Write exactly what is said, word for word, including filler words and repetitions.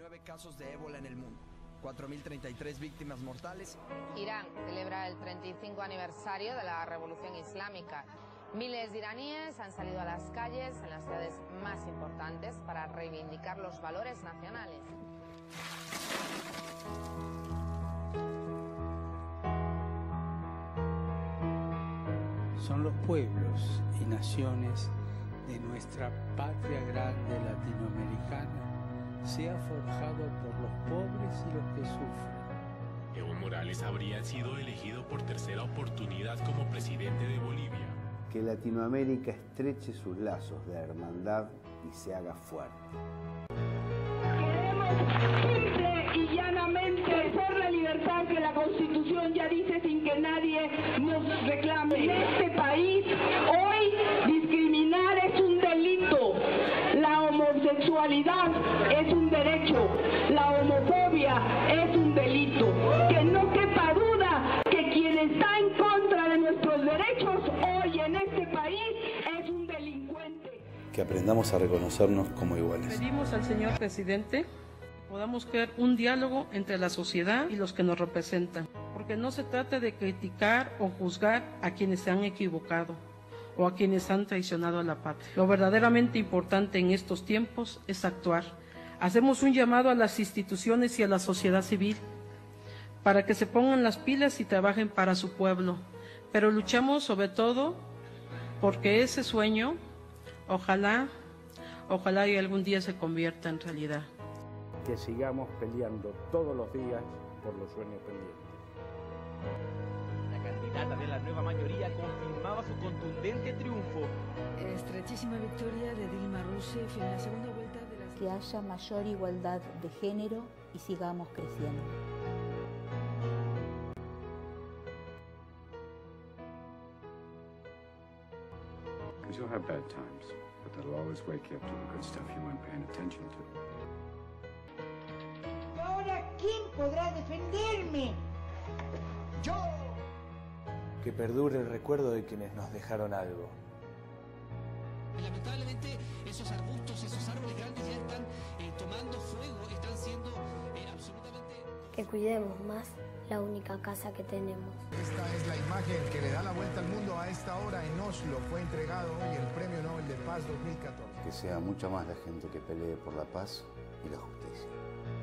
nueve casos de ébola en el mundo, cuatro mil treinta y tres víctimas mortales. Irán celebra el treinta y cinco aniversario de la Revolución Islámica. Miles de iraníes han salido a las calles en las ciudades más importantes para reivindicar los valores nacionales. Son los pueblos y naciones de nuestra patria grande latinoamericana, se ha forjado por los pobres y los que sufren. Evo Morales habría sido elegido por tercera oportunidad como presidente de Bolivia. Que Latinoamérica estreche sus lazos de hermandad y se haga fuerte. Queremos simple y llanamente por la libertad que la Constitución ya dice sin que nadie nos reclame. En este país hoy discriminar es un delito. La homosexualidad es un derecho. La homofobia es un delito. Que no quepa duda que quien está en contra de nuestros derechos hoy en este país es un delincuente. Que aprendamos a reconocernos como iguales. Pedimos al señor presidente que podamos crear un diálogo entre la sociedad y los que nos representan, porque no se trata de criticar o juzgar a quienes se han equivocado o a quienes han traicionado a la patria. Lo verdaderamente importante en estos tiempos es actuar. Hacemos un llamado a las instituciones y a la sociedad civil para que se pongan las pilas y trabajen para su pueblo, pero luchamos sobre todo porque ese sueño, ojalá, ojalá y algún día se convierta en realidad. Que sigamos peleando todos los días por los sueños pendientes. La candidata de la nueva mayoría confirmaba su contundente triunfo. Estrechísima victoria de Dilma Rousseff en la segunda vuelta de las... Que haya mayor igualdad de género y sigamos creciendo. Because you'll have bad times, but that'll always wake you up to the good stuff you weren't paying attention to. ¿Ahora quién podrá defenderme? ¡Yo! Que perdure el recuerdo de quienes nos dejaron algo. Lamentablemente esos arbustos, esos árboles grandes ya están eh, tomando fuego, están siendo eh, absolutamente... Que cuidemos más la única casa que tenemos. Esta es la imagen que le da la vuelta al mundo a esta hora en Oslo. Fue entregado hoy el Premio Nobel de Paz dos mil catorce. Que sea mucha más la gente que pelee por la paz y la justicia.